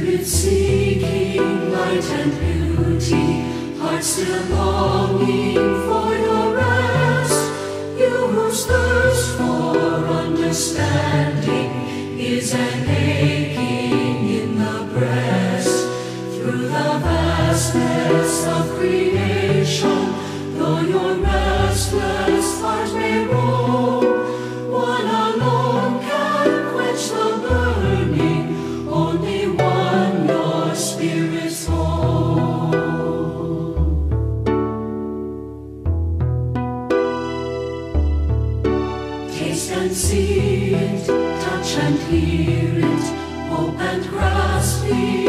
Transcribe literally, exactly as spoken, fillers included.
Spirit seeking light and beauty, heart still longing for your rest. You whose thirst for understanding is an aching in the breast. Through the vastness of creation, though your restless heart may roam, one alone can quench the burning, only one, your spirit's home. Taste and see it, touch and hear it, hope and grasp it.